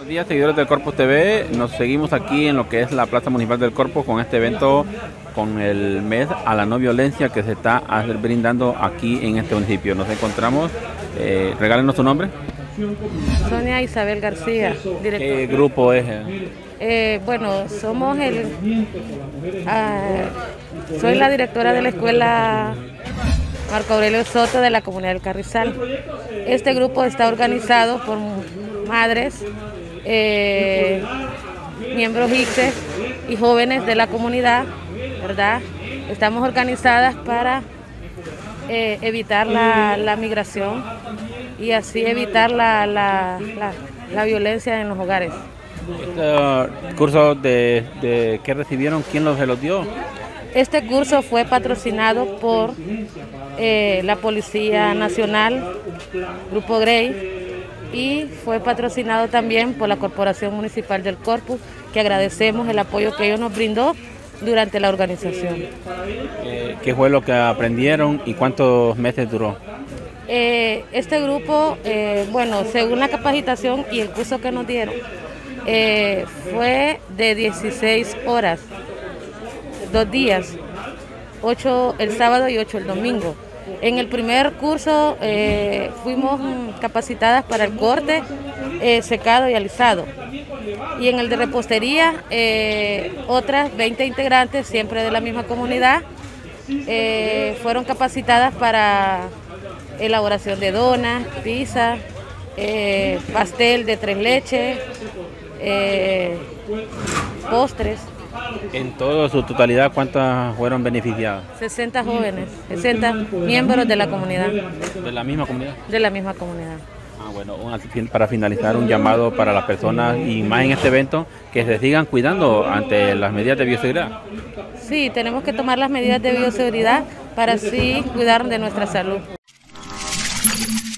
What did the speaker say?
días, seguidores del Corpus TV. Nos seguimos aquí en lo que es la Plaza Municipal del Corpus con este evento, con el mes a la no violencia que se está brindando aquí en este municipio. Nos encontramos, regálenos su nombre. Sonia Isabel García, directora. ¿Qué grupo es? Bueno, somos soy la directora de la escuela Marco Aurelio Soto de la comunidad del Carrizal. Este grupo está organizado por madres, miembros ICSE y jóvenes de la comunidad, ¿verdad? Estamos organizadas para evitar la migración y así evitar la violencia en los hogares. ¿Este curso de qué recibieron? ¿Quién se los dio? Este curso fue patrocinado por la Policía Nacional, Grupo Grey, y fue patrocinado también por la Corporación Municipal del Corpus, que agradecemos el apoyo que ellos nos brindó durante la organización. ¿Qué fue lo que aprendieron y cuántos meses duró? Este grupo, bueno, según la capacitación y el curso que nos dieron, fue de 16 horas, 2 días, 8 el sábado y 8 el domingo. En el primer curso fuimos capacitadas para el corte, secado y alisado. Y en el de repostería, otras 20 integrantes, siempre de la misma comunidad, fueron capacitadas para elaboración de donas, pizza, pastel de 3 leches, postres. En toda su totalidad, ¿cuántas fueron beneficiadas? 60 jóvenes, 60 miembros de la comunidad. ¿De la misma comunidad? De la misma comunidad. Bueno, para finalizar, un llamado para las personas y más en este evento, que se sigan cuidando ante las medidas de bioseguridad. Sí, tenemos que tomar las medidas de bioseguridad para así cuidar de nuestra salud.